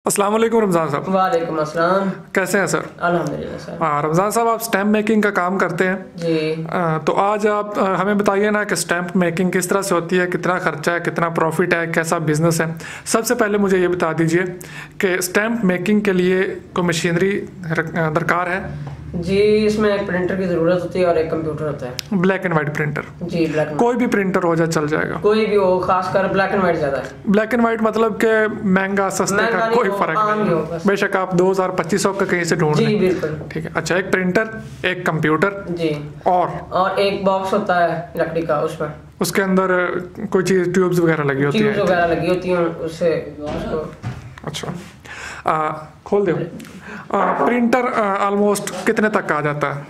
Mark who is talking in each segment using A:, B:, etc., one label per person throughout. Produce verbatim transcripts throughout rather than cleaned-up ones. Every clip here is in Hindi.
A: अस्सलाम वालेकुम रमज़ान साहब।
B: वालेकुम अस्सलाम।
A: कैसे हैं सर?
B: अल्हम्दुलिल्लाह सर।
A: हाँ रमज़ान साहब, आप स्टैम्प मेकिंग का काम करते हैं
B: जी।
A: आ, तो आज आप आ, हमें बताइए ना कि स्टैम्प मेकिंग किस तरह से होती है, कितना खर्चा है, कितना प्रॉफिट है, कैसा बिजनेस है। सबसे पहले मुझे ये बता दीजिए कि स्टैम्प मेकिंग के लिए कोई मशीनरी दरकार है?
B: जी, इसमें एक प्रिंटर की ज़रूरत होती है और एक कंप्यूटर होता है।
A: Black and white printer?
B: जी, ब्लैक एंड
A: कोई भी प्रिंटर हो जाए चल जाएगा?
B: कोई भी हो, खासकर ब्लैक एंड वाइट ज़्यादा है।
A: ब्लैक एंड वाइट मतलब कि महंगा सस्ते का कोई फर्क नहीं, बेशक आप दो हज़ार पच्चीस सौ का कहीं से ढूंढ
B: जी बिल्कुल
A: ठीक है। अच्छा, एक प्रिंटर, एक कंप्यूटर
B: जी,
A: और
B: और एक बॉक्स होता है लकड़ी का, उसमें
A: उसके अंदर कोई चीज ट्यूब्स वगैरह लगी होती है?
B: ट्यूब्स वगैरह लगी होती हैं उससे।
A: अच्छा, आ, खोल दो। प्रिंटर ऑलमोस्ट कितने तक का आ जाता है?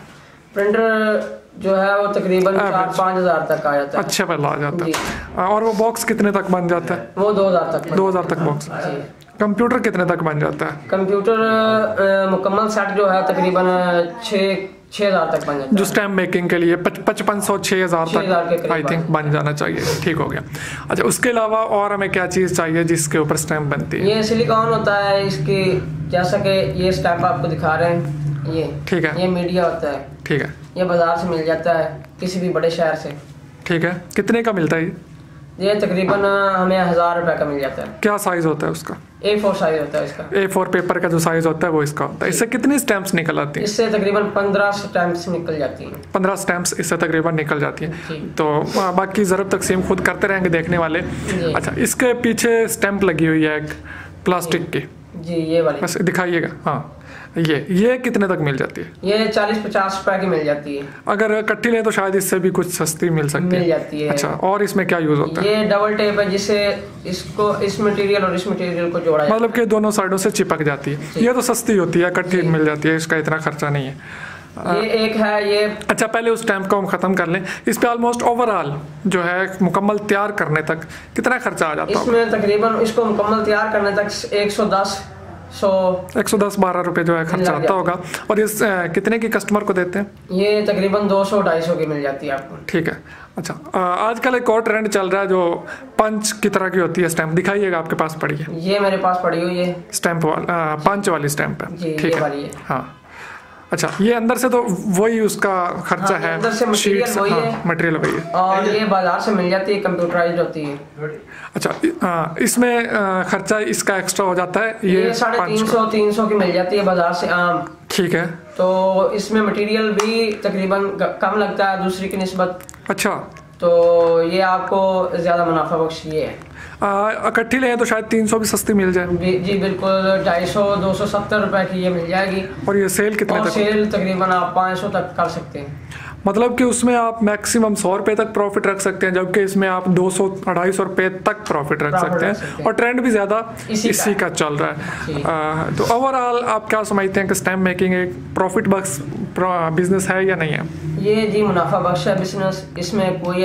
B: प्रिंटर जो है वो तकरीबन चार पाँच हजार तक आ जाता है।
A: अच्छे वाला आ जाता है। और वो बॉक्स कितने तक बन जाता है?
B: वो दो हजार तक
A: दो हजार तक बॉक्स। कंप्यूटर कितने तक बन जाता है?
B: कंप्यूटर मुकम्मल सेट जो है तकरीबन छः छः हजार तक बन जाता है।
A: जो स्टैम्प मेकिंग के लिए पचपन सौ छः हजार तक आई थिंक बन जाना चाहिए। ठीक हो गया। अच्छा, उसके अलावा और हमें क्या चीज़ चाहिए जिसके ऊपर स्टैम्प बनती है?
B: ये सिलिकॉन होता है इसकी, जैसा कि ये स्टैम्प आपको दिखा रहे हैं, ये
A: ठीक है।
B: ये मीडिया होता है।
A: ठीक है।
B: ये बाजार से मिल जाता है किसी भी बड़े शहर से।
A: ठीक है। कितने का मिलता है ये?
B: ये तकरीबन हमें हजार रुपए का मिल जाता है।
A: क्या साइज होता है उसका?
B: ए फोर साइज होता है इसका।
A: ए फोर पेपर का जो साइज होता है वो इसका होता है। इससे कितनी स्टैम्प्स निकल आती हैं?
B: इससे तकरीबन पंद्रह स्टैम्प्स निकल जाती हैं।
A: पंद्रह स्टैम्प्स इससे तकरीबन निकल जाती हैं। तो बाकी ज़रब तकसीम खुद करते रहेंगे देखने वाले। अच्छा, इसके पीछे स्टैम्प लगी हुई है एक प्लास्टिक की।
B: जी, ये वाली
A: बस दिखाइएगा। हाँ, ये ये कितने तक मिल जाती है?
B: ये चालीस पचास रुपए की मिल जाती है।
A: अगर इकट्ठी लें तो शायद इससे भी कुछ सस्ती मिल सकती
B: मिल
A: है।
B: जाती है।
A: अच्छा, और इसमें क्या यूज होता है?
B: ये डबल टेप है जिससे इसको इस मटेरियल और इस मटेरियल को जोड़ा,
A: मतलब कि दोनों साइडों से चिपक जाती है। ये तो सस्ती होती है, इकट्ठी मिल जाती है, इसका इतना खर्चा नहीं है।
B: ये एक है ये।
A: अच्छा, पहले उस स्टैम्प को हम खत्म कर लें। इस पे ऑलमोस्ट ओवरऑल जो है मुकम्मल तैयार करने तक कितना खर्चा आ जाता है?
B: इसमें तकरीबन इसको मुकम्मल तैयार करने तक एक सौ दस सौ
A: एक सौ दस बारह रुपए जो है खर्चा आता होगा। और इस कितने की कस्टमर को देते हैं?
B: ये तकरीबन दो सौ ढाई सौ की मिल जाती है आपको।
A: ठीक है। अच्छा, आजकल एक और ट्रेंड चल रहा है जो पंच की तरह की होती है स्टैम्प। दिखाइएगा, आपके पास पड़ी है?
B: ये मेरे पास पड़ी हुई है स्टैम्प
A: वाला, पंच वाली स्टैम्प है। ठीक है।
B: वाली है।
A: हाँ। अच्छा, ये अंदर से तो वही उसका खर्चा
B: हाँ,
A: है,
B: अंदर से मटेरियल वही है,
A: मटेरियल वही है,
B: और ये बाजार से मिल जाती है, कंप्यूटराइज्ड होती है।
A: अच्छा, आ, इसमें आ, खर्चा इसका एक्स्ट्रा हो जाता है। ये,
B: ये साढ़े तीन सौ तीन सौ की मिल जाती है बाजार से आम। ठीक है। तो इसमें मटेरियल भी तकरीबन कम लगता है दूसरी की निस्बत।
A: अच्छा,
B: तो ये आपको ज्यादा मुनाफा बख्श ये है।
A: इकट्ठी लें तो शायद तीन सौ भी सस्ती मिल जाए।
B: जी बिल्कुल, ढाई सौ दो सौ सत्तर रुपए की ये मिल जाएगी।
A: और ये सेल कितने
B: और
A: तक?
B: सेल तकरीबन आप पाँच सौ तक कर सकते हैं।
A: मतलब कि उसमें आप मैक्सिमम सौ रुपए तक प्रॉफिट रख सकते हैं, जबकि इसमें आप दो सौ अढ़ाई सौ रुपए तक प्रॉफिट रख सकते हैं। और ट्रेंड भी ज्यादा इसी, इसी का चल रहा है। आ, तो ओवरऑल आप क्या समझते हैं कि स्टैम्प मेकिंग एक प्रॉफिट बख्श बिजनेस है या नहीं है?
B: ये जी मुनाफा बख्श है बिजनेस। इसमें कोई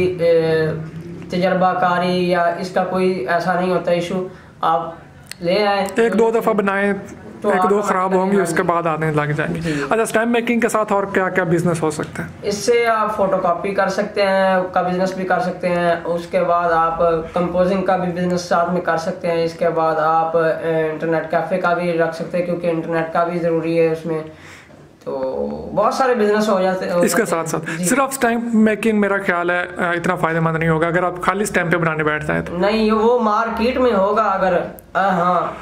B: ऐसी तजर्बाकारी या इसका कोई ऐसा नहीं होता इशू। आप ले आए,
A: एक दो दफा बनाए तो एक दो खराब होंगी, उसके बाद आने लग जाएंगे। अच्छा, स्टैम्प मेकिंग के साथ और क्या क्या बिजनेस हो सकता है?
B: इससे आप फोटोकॉपी कर सकते हैं का बिजनेस भी कर सकते हैं। उसके बाद आप कंपोजिंग का भी बिजनेस साथ में कर सकते हैं। इसके बाद आप इंटरनेट कैफे का भी रख सकते हैं, क्योंकि इंटरनेट का भी जरूरी है उसमें। तो बहुत सारे बिजनेस हो जाते हैं
A: इसके साथ साथ। सिर्फ स्टैम्प मेकिंग मेरा ख्याल है इतना फायदेमंद नहीं होगा अगर आप खाली स्टैम्प पे बनाने बैठ जाए तो।
B: नहीं, वो मार्केट में होगा। अगर हाँ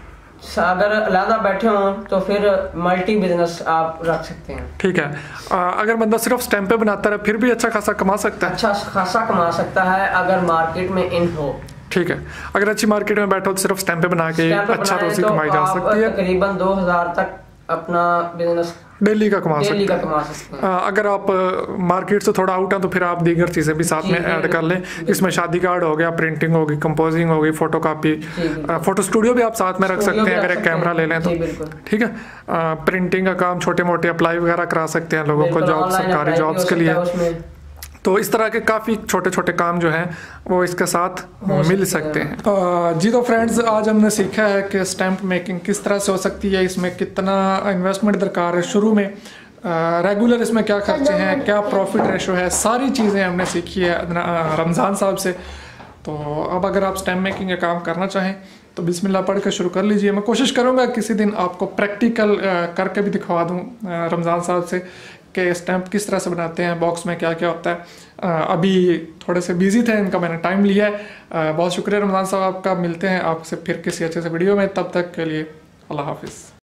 B: अगर अलहदा बैठे हों तो फिर मल्टी बिजनेस आप रख सकते हैं।
A: ठीक है। आ, अगर बंदा सिर्फ स्टैम्प पे बनाता है फिर भी अच्छा खासा कमा सकता है?
B: अच्छा खासा कमा सकता है अगर मार्केट में इन हो।
A: ठीक है। अगर अच्छी मार्केट में बैठो तो सिर्फ स्टैम्प पे बना के अच्छा रोजी कमाई जा सकती है।
B: तकरीबन दो हजार तक अपना बिजनेस
A: डेली का कमा
B: डेली
A: सकते
B: का कमा सकते हैं।
A: हैं। अगर आप मार्केट से थोड़ा आउट हैं तो फिर आप दीगर चीज़ें भी साथ में ऐड कर लें। इसमें शादी कार्ड हो गया, प्रिंटिंग होगी, कंपोजिंग होगी, फोटो कॉपी, फोटो स्टूडियो भी आप साथ में रख सकते हैं अगर एक कैमरा ले लें तो। ठीक है। प्रिंटिंग का काम, छोटे मोटे अप्लाई वगैरह करा सकते हैं लोगों को जॉब, सरकारी जॉब्स के लिए। तो इस तरह के काफ़ी छोटे छोटे काम जो हैं वो इसके साथ मिल सकते हैं। जी तो फ्रेंड्स, आज हमने सीखा है कि स्टैम्प मेकिंग किस तरह से हो सकती है, इसमें कितना इन्वेस्टमेंट दरकार है शुरू में, रेगुलर इसमें क्या खर्चे हैं, क्या प्रॉफिट रेशो है, सारी चीज़ें हमने सीखी है रमज़ान साहब से। तो अब अगर आप स्टैम्प मेकिंग का काम करना चाहें تو بسم اللہ پڑھ کے شروع کر لیجئے. میں کوشش کروں گا کسی دن آپ کو پریکٹیکل کر کے بھی دکھوا دوں رمضان صاحب سے کہ اسٹیمپ کس طرح سے بناتے ہیں, باکس میں کیا کیا ہوتا ہے. ابھی تھوڑے سے بیزی تھے, ان کا میں نے ٹائم لیا ہے. بہت شکریہ رمضان صاحب آپ کا. ملتے ہیں آپ سے پھر کسی اچھے سے ویڈیو میں, تب تک کے لیے اللہ حافظ.